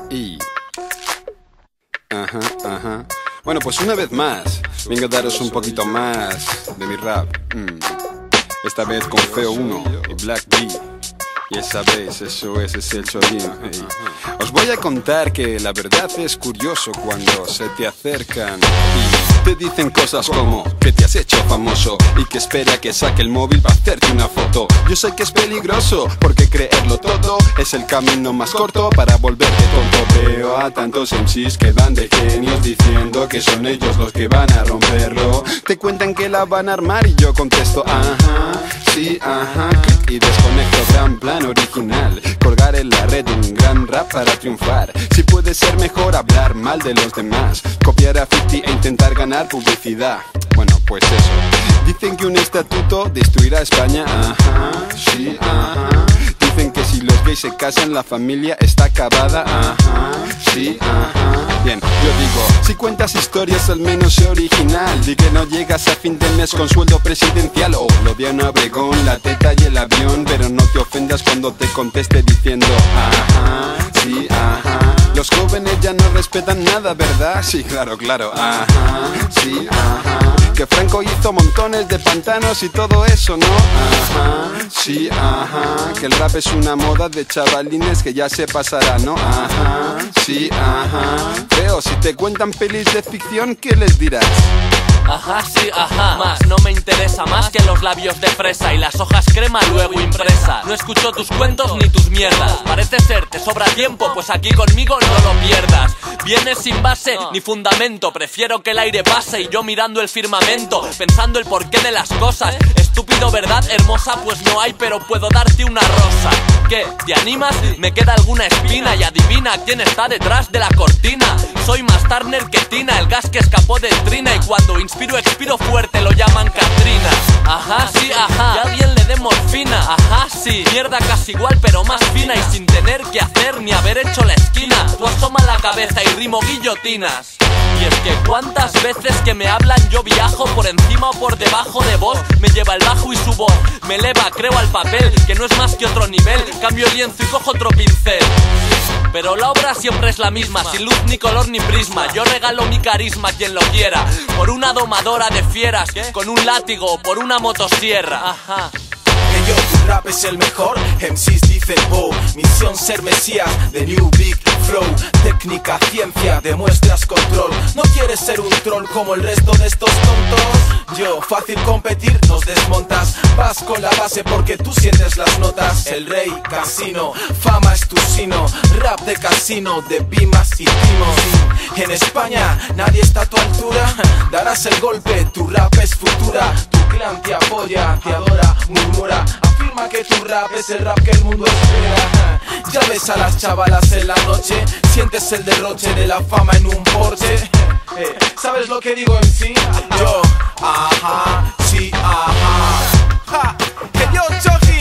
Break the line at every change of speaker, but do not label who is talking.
Y... Ajá. Bueno, pues una vez más, vengo a daros un poquito más de mi rap. Esta vez con Feo 1 y Black D. Y esa vez, eso es el chorino. Hey. Os voy a contar que la verdad es curioso cuando se te acercan y te dicen cosas como que te has hecho famoso y que espera que saque el móvil para hacerte una foto. Yo sé que es peligroso porque creerlo todo es el camino más corto para volverte tonto. Veo a tantos MCs que van de genios diciendo que son ellos los que van a romperlo. Te cuentan que la van a armar y yo contesto ajá, sí, ajá. Y desconecto, gran plan original, colgar en la red un gran rap para triunfar. Si puede ser mejor hablar mal de los demás, copiar a 50 e intentar ganar publicidad. Bueno, pues eso. Dicen que un estatuto destruirá España, ajá, sí, ajá. Dicen que si los gays se casan la familia está acabada, ajá, sí, ajá. Bien, yo digo, si cuentas historias al menos sé original. Di que no llegas a fin de mes con sueldo presidencial. O lo de Ana Obregón, la teta y el avión. Pero no te ofendas cuando te conteste diciendo ajá, sí, ajá. Los jóvenes ya no respetan nada, ¿verdad? Sí, claro, ajá, sí, ajá. Que Franco hizo montones de pantanos y todo eso, ¿no? Ajá, sí, ajá. Que el rap es una moda de chavalines que ya se pasará, ¿no? Ajá, sí, ajá. Feo, si te cuentan pelis de ficción, ¿qué les dirás?
Ajá, sí, ajá. Más, no me interesa más que los labios de fresa y las hojas crema luego impresa. No escucho tus cuentos ni tus mierdas. Parece ser, te sobra tiempo, pues aquí conmigo no lo pierdas. Vienes sin base ni fundamento. Prefiero que el aire pase y yo mirando el firmamento, pensando el porqué de las cosas. Estúpido, ¿verdad? Hermosa, pues no hay, pero puedo darte una rosa. ¿Qué? ¿Te animas? Me queda alguna espina y adivina quién está detrás de la cortina. Soy más Turner que Tina, el gas que escapó del Trina. Y cuando inspiro, expiro fuerte, lo llaman Katrina. Ajá, sí, ajá. Ya bien le dé morfina. Ajá, sí. Mierda casi igual, pero más fina. Y sin tener que hacer ni haber hecho la esquina. Tú asoma la cabeza y rimo guillotinas. Y es que cuántas veces que me hablan yo viajo por encima o por debajo de voz. Me lleva el bajo y su voz me eleva, creo al papel, que no es más que otro nivel. Cambio el lienzo y cojo otro pincel. Pero la obra siempre es la misma, sin luz ni color ni prisma. Yo regalo mi carisma a quien lo quiera, por una domadora de fieras, con un látigo o por una motosierra. Ajá.
Yo, tu rap es el mejor, MCs dicen oh. Misión ser mesías, de New Big Flow. Técnica, ciencia, demuestras control. No quieres ser un troll como el resto de estos tontos. Yo, fácil competir, nos desmontas. Vas con la base porque tú sientes las notas. El rey, casino, fama es tu sino. Rap de casino, de bimas y timos. En España, nadie está a tu altura. Darás el golpe, tu rap es futura. Tu clan te apoya, te adora, murmura. Afirma que tu rap es el rap que el mundo espera. Ya ves a las chavalas en la noche, sientes el derroche de la fama en un Porsche. ¿Sabes lo que digo en sí? Yo, ajá, sí, ajá. Que yo, Choji.